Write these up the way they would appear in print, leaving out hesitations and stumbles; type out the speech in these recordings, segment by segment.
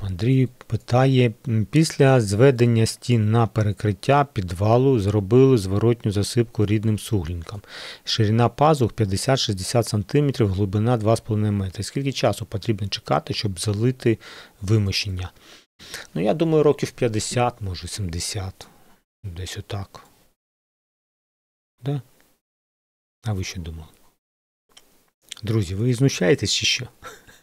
Андрій питає, після зведення стін на перекриття підвалу зробили зворотню засипку рідним суглінком. Ширина пазух 50-60 см, глибина 2,5 метри. Скільки часу потрібно чекати, щоб залити вимощення? Ну, я думаю, років 50, може 70. Десь отак. Да? А ви що думали? Друзі, ви знущаєтесь чи що?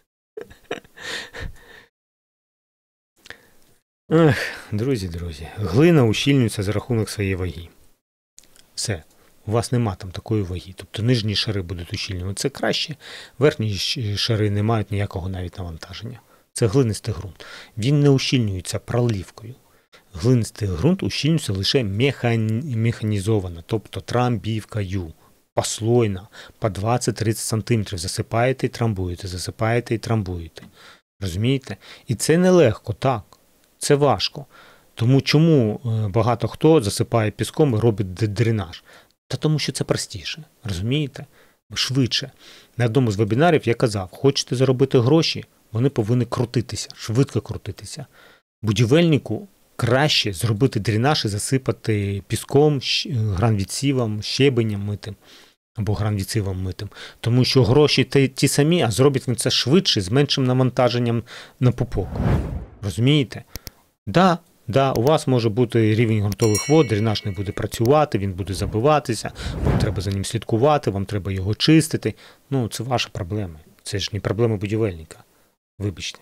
Друзі, глина ущільнюється за рахунок своєї ваги. Все, у вас нема там такої ваги, тобто нижні шари будуть ущільнюватися краще, верхні шари не мають ніякого навіть навантаження. Це глинистий ґрунт. Він не ущільнюється проливкою. Глинистий ґрунт ущільнюється лише механізовано, тобто трамбівкою, послойно, по 20-30 см. Засипаєте і трамбуєте, засипаєте і трамбуєте. Розумієте? І це нелегко, так. Це важко. Тому чому багато хто засипає піском і робить дренаж? Та тому що це простіше. Розумієте? Швидше. На одному з вебінарів я казав, хочете заробити гроші, вони повинні крутитися, швидко крутитися. Будівельнику краще зробити дренаж і засипати піском, гранвідсівом, щебенем митим або гранвідсівом митим. Тому що гроші ті самі, а зробить він це швидше, з меншим навантаженням на пупок. Розумієте? Да, у вас може бути рівень ґрунтових вод, дренаж не буде працювати, він буде забиватися, вам треба за ним слідкувати, вам треба його чистити. Ну, це ваші проблеми. Це ж не проблеми будівельника. Вибачте.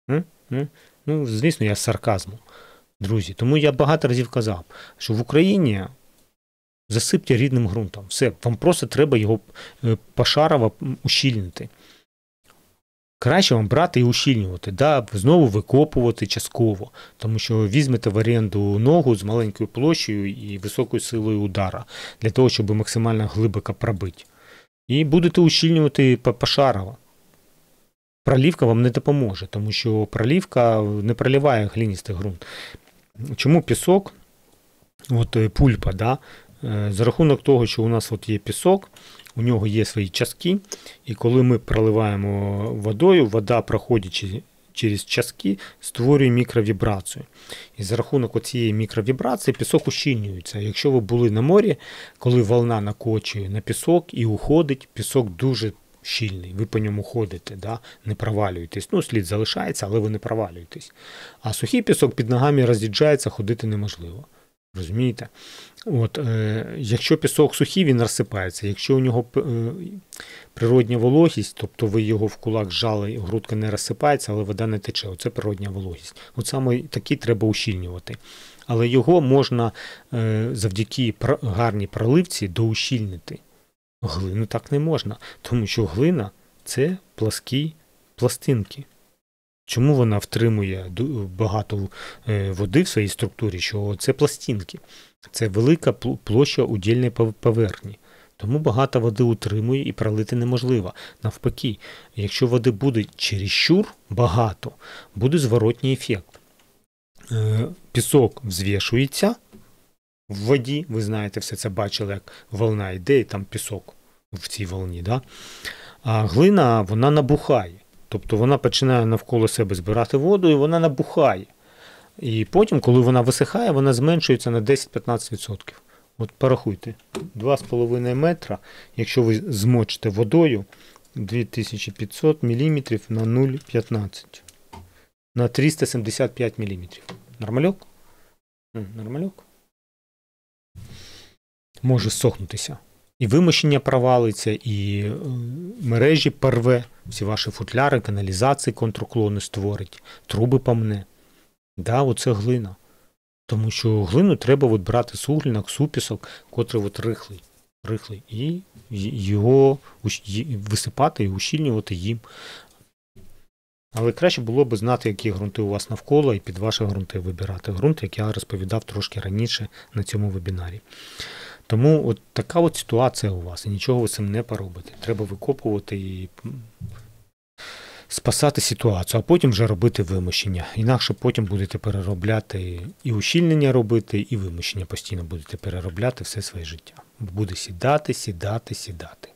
Ну, звісно, я з сарказмом. Друзі, тому я багато разів казав, що в Україні засипте рідним ґрунтом. Все, вам просто треба його пошарово ущільнити. Краще вам брати і ущільнювати, знову викопувати частково, тому що візьмете в оренду ногу з маленькою площею і високою силою удара, для того, щоб максимально глибоко пробити. І будете ущільнювати пошарово. Пролівка вам не допоможе, тому що пролівка не проливає глинистий ґрунт. Чому пісок, пульпа, за рахунок того, що у нас є пісок, у нього є свої частки, і коли ми проливаємо водою, вода, проходячи через частки, створює мікровібрацію. І за рахунок цієї мікровібрації пісок ущільнюється. Якщо ви були на морі, коли волна накочує на пісок і уходить, пісок дуже щільний, ви по ньому ходите, не провалюєтесь. Слід залишається, але ви не провалюєтесь. А сухий пісок під ногами роз'їжджається, ходити неможливо. Розумієте? Якщо пісок сухий, він розсипається. Якщо у нього природня вологість, тобто ви його в кулак зжали, грудка не розсипається, але вода не тече. Оце природня вологість. Саме такий треба ущільнювати. Але його можна завдяки гарній проливці доущільнити. Глину так не можна, тому що глина – це пласкі пластинки. Чому вона втримує багато води в своїй структурі? Що це пластинки. Це велика площа удільної поверхні. Тому багато води утримує і пролити неможливо. Навпаки, якщо води буде чересчур багато, буде зворотній ефект. Пісок взвішується в воді, ви знаєте, все це бачили, як волна йде, і там пісок в цій волні. А глина, вона набухає. Тобто вона починає навколо себе збирати воду, і вона набухає. І потім, коли вона висихає, вона зменшується на 10-15%. Порахуйте, 2,5 метра, якщо ви змочите водою, 2500 мм на 0,15. На 375 мм. Нормальок? Нормальок? Може сохнутися. І вимощення провалиться, і мережі порве, всі ваші футляри, каналізації контруклони створить, труби помне. Оце глина. Тому що глину треба брати суглінок, супісок, котрий рихлий, і його висипати і ущільнювати їм. Але краще було б знати, які ґрунти у вас навколо, і під ваші ґрунти вибирати ґрунт, як я розповідав трошки раніше на цьому вебінарі. Тому така ситуація у вас, і нічого ви з цим не поробите. Треба викопувати і спасати ситуацію, а потім вже робити вимощення. Інакше потім будете переробляти і ущільнення робити, і вимощення постійно будете переробляти все своє життя. Буде сідати.